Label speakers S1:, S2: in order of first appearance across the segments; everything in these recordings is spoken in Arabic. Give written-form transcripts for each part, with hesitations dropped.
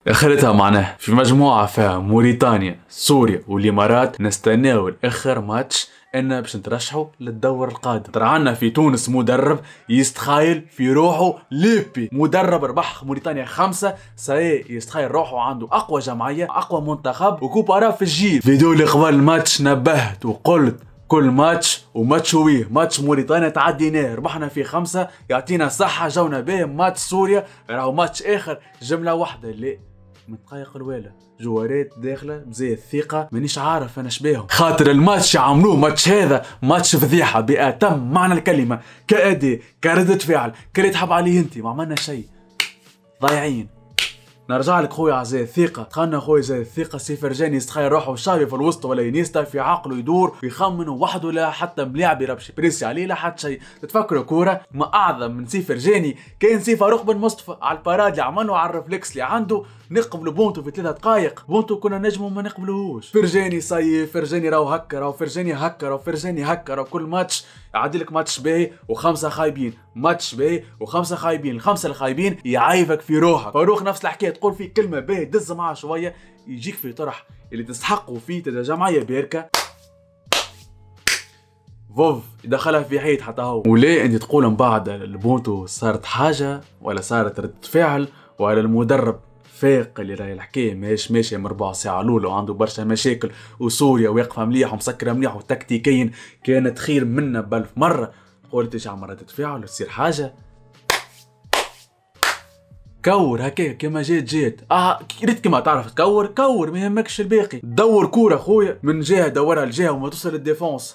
S1: اخرتها معناها في مجموعة فيها موريتانيا سوريا والامارات نستناو الاخر ماتش ان باش نترشحوا للدور القادم. ترى عنا في تونس مدرب يستخايل في روحه ليبي، مدرب ربح موريتانيا 5 ساي يستخايل روحه عنده اقوى جمعية اقوى منتخب وكوبارا في الجيل. فيديو اللي قبل الماتش نبهت وقلت كل ماتش وماتش ويه ماتش موريتانيا تعديناه ربحنا فيه 5 يعطينا صحة جونا به. ماتش سوريا راهو ماتش اخر جملة واحدة اللي متقيق الوالا جوارات داخله بزي الثقه مانيش عارف انا شبيهم، خاطر الماتش عملوه ماتش هذا ماتش فضيحه بأتم معنى الكلمه، كأدي كردة فعل كريت تحب عليه انت ما عملنا شيء ضايعين. نرجع لك خويا عزيز الثقه، دخلنا خويا زي الثقه سي فرجاني يستخيل روحه وشافي في الوسط ولا ينيستا في عقله يدور ويخمن وحده، لا حتى ملاعب يربش بريسي عليه لا حتى شيء. تتفكروا كوره ما اعظم من سي فرجاني كان سي فاروق بن مصطفى على الباراد اللي عمله على الرفلكس اللي عنده نقبلوا بونتو في 3 دقائق، بونتو كنا نجموا ما نقبلوهوش. فرجاني سي فرجاني راهو هكا راهو فرجاني هكا راهو فرجاني هكا راهو كل ماتش يعدي ماتش باهي و5 خايبين، ماتش باهي و5 خايبين، ال5 الخايبين يعايفك في روحك. فاروق نفس الحكايه تقول فيه كلمه باهي دز معاه شويه يجيك في طرح اللي تستحقوا فيه جمعيه بيركه فوف يدخلها في حيط حتى هو. وليه انت تقول من بعد البونتو صارت حاجه ولا صارت رد فعل ولا المدرب فاق اللي راهي الحكايه ماهيش ماشيه من 4 ساعه الاولى وعنده برشا مشاكل وسوريا واقفه مليح ومسكره مليح وتكتيكيا كانت خير منا ب1000 مره. قلت ايش عمل ردة فعل تصير حاجه كور هكا كما جات ريت كما تعرف تكور كور ما يهمكش الباقي. دور كوره خويا من جهه دورها لجهه وما توصل للديفونس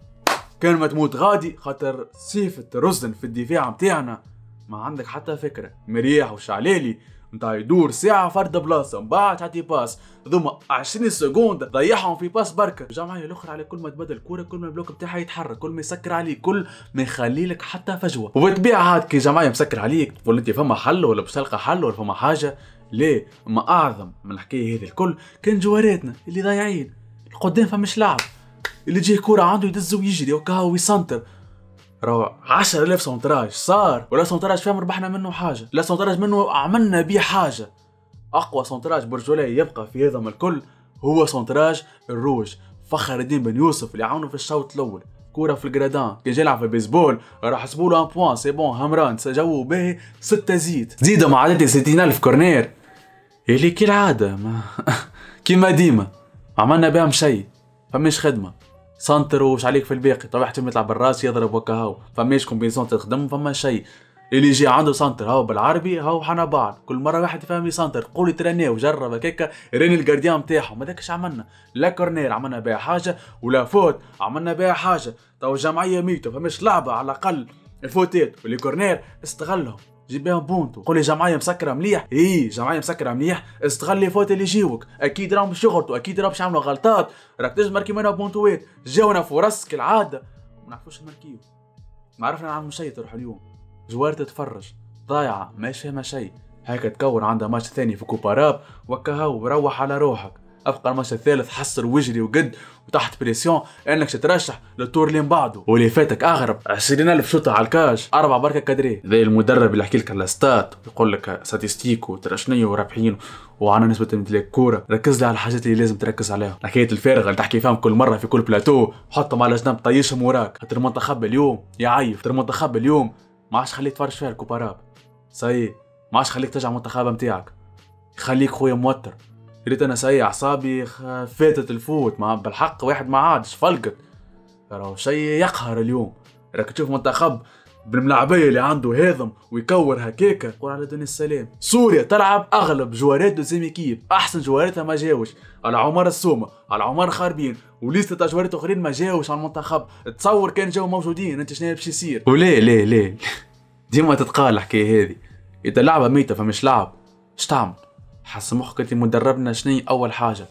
S1: كان ما تموت غادي، خاطر سيفة رزن في الدفاع متاعنا ما عندك حتى فكره. مريح وشعلالي نتاع يدور ساعة فرد بلاصة من بعد تعطي باس ذوما 20 سكوند ضيعهم في باس بركة. الجمعية الأخرى على كل ما تبدل الكورة كل ما البلوك بتاعها يتحرك كل ما يسكر عليك كل ما يخلي لك حتى فجوة. وبالطبيعة هاد كي جمعية مسكر عليك تقول انت فما حل ولا باش تلقى حل ولا فما حاجة. ليه ما أعظم من الحكاية هذه الكل كان جواراتنا اللي ضايعين القدام فمش لعب، اللي تجيه كورة عنده يدز ويجري وكهو ويسنتر. راهو 10,000 سونتراج صار ولا سونتراج فهم ربحنا منه حاجه، لا سونتراج منه عملنا بيه حاجه. اقوى سونتراج برجولي يبقى في هذا الكل هو سونتراج الروج فخر الدين بن يوسف اللي عاونوا في الشوط الاول كوره في الجرادان كي يلعب في البيسبول راح يحسبوا له 1 بوان سي بون همران جو باهي 6 زيدوا مع عدد 60,000 كورنير اللي كالعاده ما كيما ديما عملنا بهم شيء فماش خدمه سنتر وش عليك في الباقي. طبعا احتمال يطلع بالراس يضرب وكهو فماش كومبينسون تخدم فما شيء. اللي يجي عنده سنتر هاو بالعربي هاو حنا بعض كل مره واحد يفهم لي سنتر قولي ترنيه وجرب هكاكا راني الجارديان نتاعهم هذاكش عملنا لا كورنير عملنا بها حاجه ولا فوت عملنا بها حاجه. تو الجمعيه ميتو فماش لعبه على الاقل الفوتات واللي كورنير استغلهم جيب بهم بونتو. قولي جمعيه مسكره مليح جمعيه مسكره مليح استغل لي فوت اللي يجيوك اكيد راهم باش يغلطوا اكيد راهم باش يعملوا غلطات راك تجي مركي منها بونتوات جاونا فرص كالعاده ما نعرفوش نركيو ما عرفنا نعمل شيء تروح اليوم جوار تتفرج ضايعه ماش فيها شيء هكا تكون عندها ماتش ثاني في كوباراب وكهو روح على روحك. ابقى الماتش الثالث حصر واجري وقد وتحت بريسيون انك تترشح للتور اللي من بعده واللي فاتك اغرب 20,000 شوطه على الكاش 4 بركه كادري. ذي المدرب اللي يحكي لك على ستات يقول لك ستاتستيك وترشنيه ورابحين وعنا نسبه امتلاك كوره. ركز لي على الحاجات اللي لازم تركز عليها. الحكايه الفارغه اللي تحكي فيهم كل مره في كل بلاتو حطهم على جنب طيشهم وراك. خاطر المنتخب اليوم يعيف خاطر المنتخب اليوم ما عادش خليك تفرج فيها الكوباراب صحيح ما عادش خليك ترجع المنتخب نتاعك خليك خويا موتر. ريت انا ساي اعصابي فاتت الفوت مع بالحق واحد ما عادش فلقت راهو شيء يقهر اليوم. راك تشوف منتخب بالملاعبيه اللي عنده هاضم ويكور هكاكا قول على دنيا السلام. سوريا تلعب اغلب جوارات دوزيام كيب احسن جواراتها ما جاوش على عمر السومه على عمر خاربين وليست تاع جوارات اخرين ما جاوش على المنتخب. تصور كان جاو موجودين انت شنو باش يصير. وليه ليه ليه ديما تتقال الحكايه هذه اذا لعبه ميته فمش لعب اش تعمل. حس مخك انت مدربنا شني اول حاجه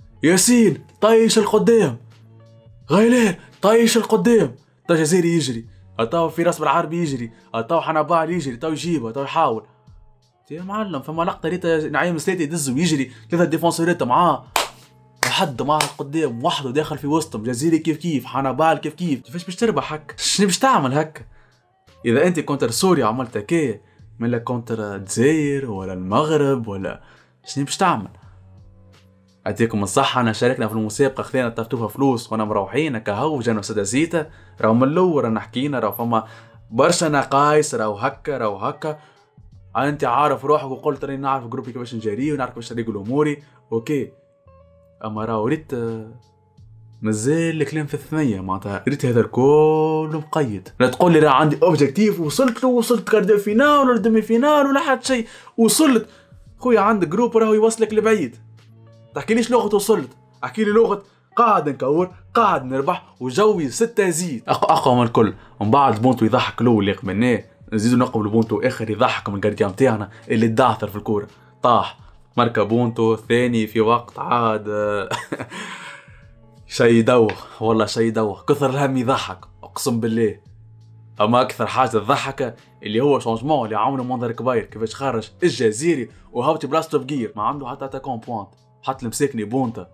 S1: ياسين طيش القدام غيلان طيش القدام تا جزيري يجري تو في راس بالعربي يجري تو حنبال يجري تو يجيبها تو يحاول يا معلم. فما لقطه ريتا نعيم سلاتي يدز ويجري 3 ديفونسورات معاه حد معاه قدام وحده داخل في وسطهم جزيري كيف حنبال كيفاش باش تربح هكا شنو باش تعمل هكا. اذا انت كونتر سوريا عملت هكايا ملا كونتر الجزائر ولا المغرب ولا شنو باش تعمل؟ اديكم الصحة، انا شاركنا في المسابقة، خذينا طفتوها فلوس وانا مروحين هكا هو جانا سادة زيتة. راهو من الاول رانا حكينا، راهو فما برشا نقايص، راهو هكا انت عارف روحك وقلت راني نعرف جروبي كيفاش نجري ونعرف كيفاش نريقل اموري، اوكي. اما راهو ريت مازال الكلام في الثنية، معناتها ريت هذا الكل مقيد. لا تقول لي راه عندي اوبجيكتيف وصلت له، وصلت كاردو فينال ولا دمي فينال ولا حتى شيء، وصلت خويا عندك جروب راهو يوصلك لبعيد. تحكي ليش لغة وصلت، احكي لي لغة قاعد نكور قاعد نربح وجوي 6 زيد اقوى من الكل. ومن بعد بونتو يضحك الاول اللي قبلناه، نزيدو نقبلوا بونتو اخر يضحك من الجارديان تاعنا اللي تدعثر في الكورة، طاح مركب بونتو ثاني في وقت عاد شي يدوخ والله، شي يدوخ، كثر الهم يضحك اقسم بالله. اما اكثر حاجه تضحك اللي هو شونجمون اللي عمله منظر كبير، كيفاش خرج الجزيري وهبط بلاصتو بجير ما عنده حتى اتاكون بوينت، حتى المسكني بونتا.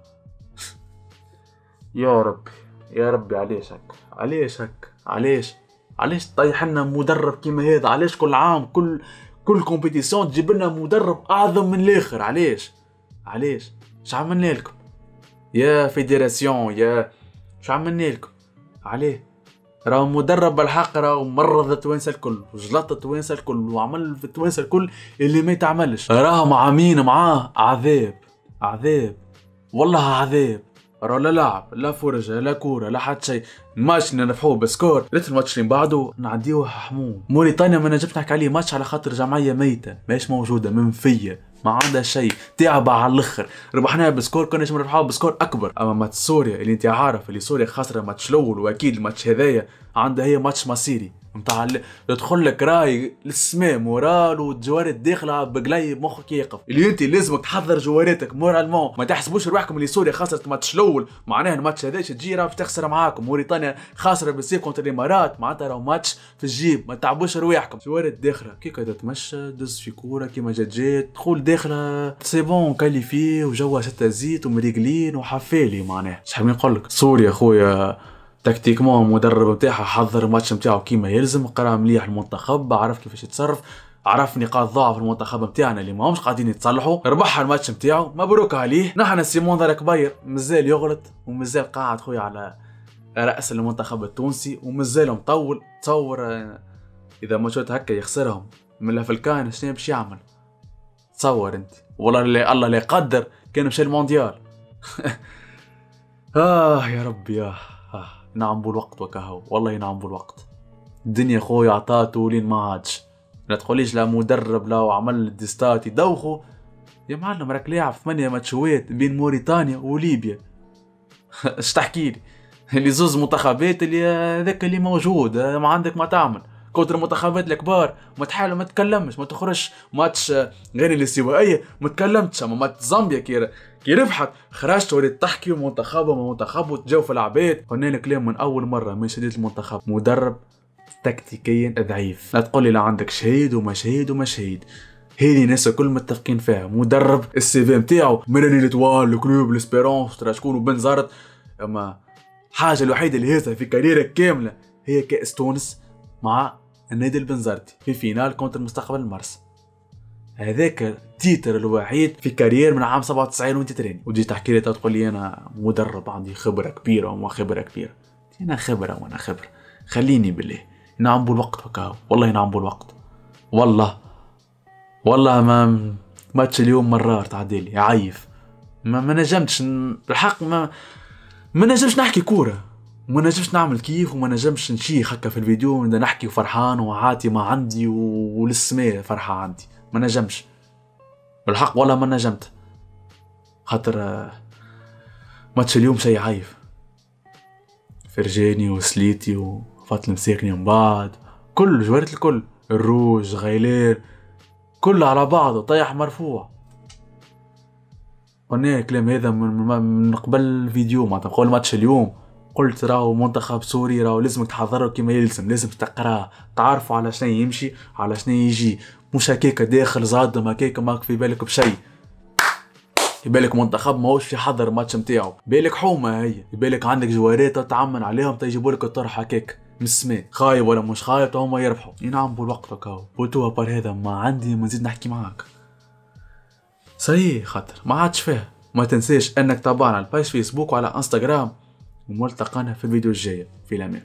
S1: يا ربي يا ربي، علاش هك علاش طيح لنا مدرب كيما هذا؟ علاش كل عام كل كومبيتيسيون تجيب لنا مدرب اعظم من الاخر؟ علاش اش عملنا لكم يا فيدراسيون؟ يا اش عملنا لكم؟ عليه راهو مدرب بالحق، راهو مرض التوانسه الكل وجلط التوانسه الكل وعمل في التوانسه الكل اللي ما يتعملش. راهم عامين معاه عذاب والله عذاب. راه لا لعب لا فرجه لا كوره لا حتى شيء. الماتش اللي نربحوه بسكور، ريت الماتش اللي بعده نعديوه حموم. موريتانيا ما نجمش نحكي عليه ماتش على خاطر جمعيه ميته ماهيش موجوده منفيه ما عندها شيء، تعب على الاخر. ربحناها بسكور، كنا نجم نربحوها بسكور اكبر. اما ماتش سوريا اللي انت عارف اللي سوريا خاسره الماتش الاول، واكيد الماتش هذايا عندها هي ماتش مصيري نتاع يدخل لك راي للسماء مورال والجوارات داخله بقلي مخك يقف، اللي انت لازمك تحضر جواراتك مورالمون. ما تحسبوش روحكم اللي سوريا خسرت الماتش الاول معناها الماتش هذاش تجي راه باش تخسر معاكم. موريتانيا خاسره بالسيف كونتر الامارات معناتها راه ماتش في الجيب، ما تعبوش رواحكم. جوارات داخله كي قاعده تمشى دز في كوره كيما جات تقول داخله سي بون كاليفي وجوها 6 زيت ومريقلين وحفالي. معناها شحال نقول لك، سوريا خويا تكتيكمون المدرب نتاعها حضر الماتش نتاعو كيما يلزم، قرا مليح المنتخب، عرف كيفاش يتصرف، عرف نقاط ضعف المنتخب نتاعنا اللي ماهمش قاعدين يتصلحوا، ربحها الماتش نتاعو مبروك عليه. نحن سيمون ذا كبير مازال يغلط ومازال قاعد خويا على رأس المنتخب التونسي ومازال مطول. تصور اذا ماتشات هكا يخسرهم من الافريقيان شنو باش يعمل؟ تصور انت والله الله لا يقدر كان مشى المونديال. يا ربي نعم بالوقت وكهو والله ينعم بالوقت. الدنيا خويا عطاتو لين ما عادش. لا تقوليش لا مدرب لا وعمل ديستات يدوخوا يا معلم، راك لاعب 8 ماتشوات بين موريتانيا وليبيا. اش تحكي لي؟ اللي زوز منتخبات اللي هذاك اللي موجود ما عندك ما تعمل كونتر المنتخبات الكبار، ما تحاول ما تكلمش ما تخرجش ماتش غير الاستوائيه ما تكلمتش. اما ماتش زامبيا كي ربحت خرجت وليت تحكي منتخب وتجاو في العباد. قلنا لك كلام من اول مره من شديد المنتخب مدرب تكتيكيا ضعيف. لا تقولي لا عندك شهيد وما شهيد هذه ناس الكل متفقين فيها. مدرب السي في نتاعو ميراني ليتوال الكلوب ليسبيرونس ترى شكون وبن زارت، اما حاجه الوحيده اللي هزها في كاريرك كامله هي كاس تونس مع النادي البنزرتي في فينال كونتر مستقبل المرس. هذاك التيتر الوحيد في كارير من عام 97 وانت تريني، وتجي تحكي لي تقول لي انا مدرب عندي خبره كبيره وما خبره كبيره. انا خبره وانا خبره، خليني بالله نعم بالوقت وكاو والله نعم بالوقت. والله ما ماتش اليوم مرار تعديلي عايف ما نجمتش بالحق ما نجمش نحكي كوره، ما نجمش نعمل كيف وما نجمش نشيخ هكا في الفيديو نحكي فرحان وعاتي ما عندي وللسماء فرحه عندي. ما نجمش بالحق والله ما نجمت، خاطر ماتش اليوم شي عايف. فرجاني وسليتي وفاطل مساكني من بعد كل جوارت الكل الروج غيلير كله على بعضه طيح مرفوع. قلنا الكلام هذا من قبل الفيديو معناتها قبل ماتش اليوم. قلت راهو منتخب سوري راهو لازمك تحضره كما يلزم، لازم تقراه تعرفوا على شنو يمشي على شنو يجي، مش هكاك داخل صادم هكاك ماك في بالك بشيء. في بالك منتخب ماهوش يحضر ماتش نتاعو، بالك حومه هي، في بالك عندك جوارات تتعمن عليهم تيجيبوا لك الطرح هكاك من السماء، خايب ولا مش خايب هما يربحوا. ينعم بالوقت هكاو بوتوها بار هذا ما عندي ما نزيد نحكي معاك. صحيح خاطر ما عادش فيها. ما تنساش انك تابعنا على الباج فيسبوك وعلى انستغرام، وملتقانا في الفيديو الجاي في الامان.